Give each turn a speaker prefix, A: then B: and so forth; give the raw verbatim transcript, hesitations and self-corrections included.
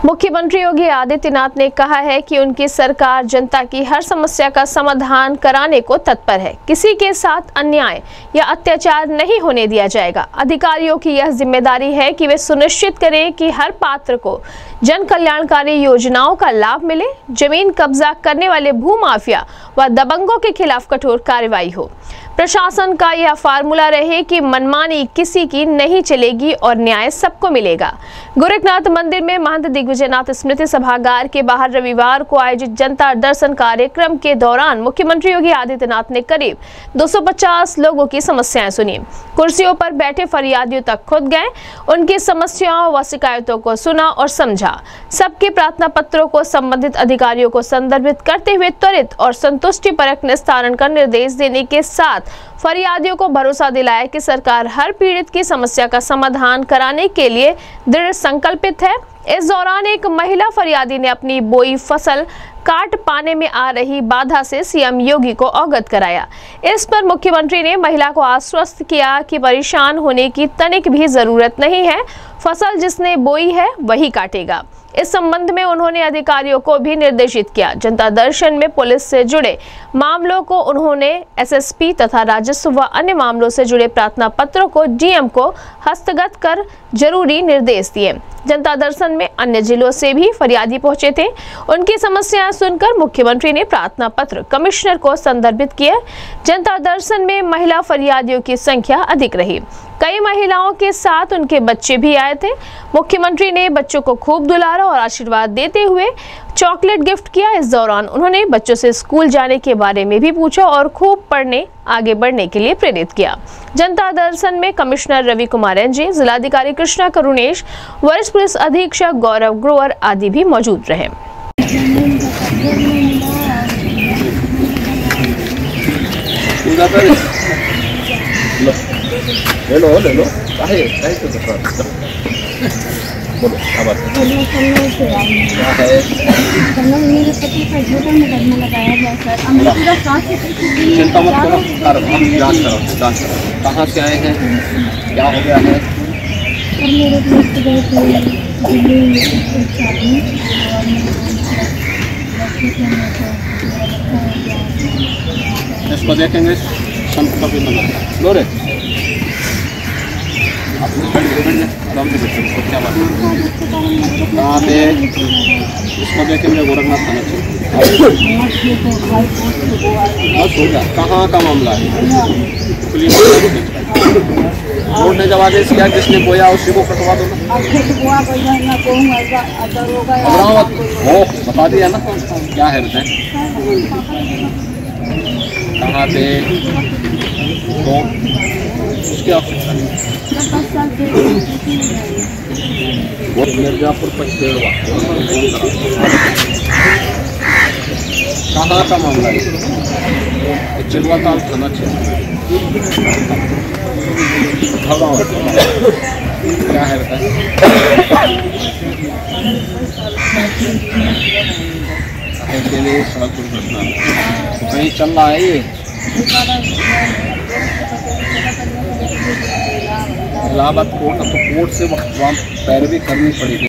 A: मुख्यमंत्री योगी आदित्यनाथ ने कहा है कि उनकी सरकार जनता की हर समस्या का समाधान कराने को तत्पर है। किसी के साथ अन्याय या अत्याचार नहीं होने दिया जाएगा। अधिकारियों की यह जिम्मेदारी है कि वे सुनिश्चित करें कि हर पात्र को जन कल्याणकारी योजनाओं का लाभ मिले। जमीन कब्जा करने वाले भूमाफिया व दबंगों के खिलाफ कठोर कार्रवाई हो। प्रशासन का यह फार्मूला रहे कि मनमानी किसी की नहीं चलेगी और न्याय सबको मिलेगा। गोरखनाथ मंदिर में महंत दिग्विजयनाथ स्मृति सभागार के बाहर रविवार को आयोजित जनता दर्शन कार्यक्रम के दौरान मुख्यमंत्री योगी आदित्यनाथ ने करीब दो सौ पचास लोगों की समस्याएं सुनी। कुर्सियों पर बैठे फरियादियों तक खुद गए, उनकी समस्याओं व शिकायतों को सुना और समझा। सबके प्रार्थना पत्रों को संबंधित अधिकारियों को संदर्भित करते हुए त्वरित और संतुष्टिपरक निस्तारण का निर्देश देने के साथ फरियादियों को भरोसा दिलाया कि सरकार हर पीड़ित की समस्या का समाधान कराने के लिए दृढ़ संकल्पित है। इस दौरान एक महिला फरियादी ने अपनी बोई फसल काट पाने में आ रही बाधा से सीएम योगी को अवगत कराया। इस पर मुख्यमंत्री ने महिला को आश्वस्त किया कि परेशान होने की तनिक भी जरूरत नहीं है, फसल जिसने बोई है वही काटेगा। इस संबंध में उन्होंने अधिकारियों को भी निर्देशित किया। जनता दर्शन में पुलिस से जुड़े मामलों को उन्होंने एसएसपी तथा राजस्व व अन्य मामलों से जुड़े प्रार्थना पत्रों को डीएम को हस्तगत कर जरूरी निर्देश दिए। जनता दर्शन में अन्य जिलों से भी फरियादी पहुंचे थे। उनकी समस्याएं सुनकर मुख्यमंत्री ने प्रार्थना पत्र कमिश्नर को संदर्भित किए। जनता दर्शन में महिला फरियादियों की संख्या अधिक रही। कई महिलाओं के साथ उनके बच्चे भी आए थे। मुख्यमंत्री ने बच्चों को खूब दुलारा और आशीर्वाद देते हुए चॉकलेट गिफ्ट किया। इस दौरान उन्होंने बच्चों से स्कूल जाने के बारे में भी पूछा और खूब पढ़ने आगे बढ़ने के लिए प्रेरित किया। जनता दर्शन में कमिश्नर रवि कुमार एनजे, जिलाधिकारी कृष्णा करुणेश, वरिष्ठ पुलिस अधीक्षक गौरव ग्रोवर आदि भी मौजूद रहे।
B: ले लो ले लो काहे काहे तो देखो बोलो क्या बात है क्या है
C: मेरे पति का झूठा मुकदमा लगाया गया सर। अब मैं पूरा सांस
B: चिंता मत करो, करो हम जांच करो जांच करो कहाँ से आए हैं, क्या हो गया है।
C: और मेरे दोस्त गए थे दिल्ली शादी और
B: इसको देखेंगे संत कभी नगर लो रे आराम से बच्चों को क्या बात है कहाँ पे इसको देखेंगे गोरखनाथ थाना बस हो गया। कहाँ का मामला है पुलिस कोर्ट ने जब आदेश किया किसने बोया उसी को कटवा दो ना। हो बता दिया ना क्या है बताएं कहाँ पे तो उसकी आवश्यकता नहीं। वो मिर्जापुर पचदेड़वा कहाँ का मामला है, चिलवा ताल थाना क्षेत्र क्या है बताएं। के लिए सड़क दुर्घटना कहीं चल रहा है ये इलाहाबाद कोर्ट, तो कोर्ट से वहाँ पैरवी करनी पड़ेगी।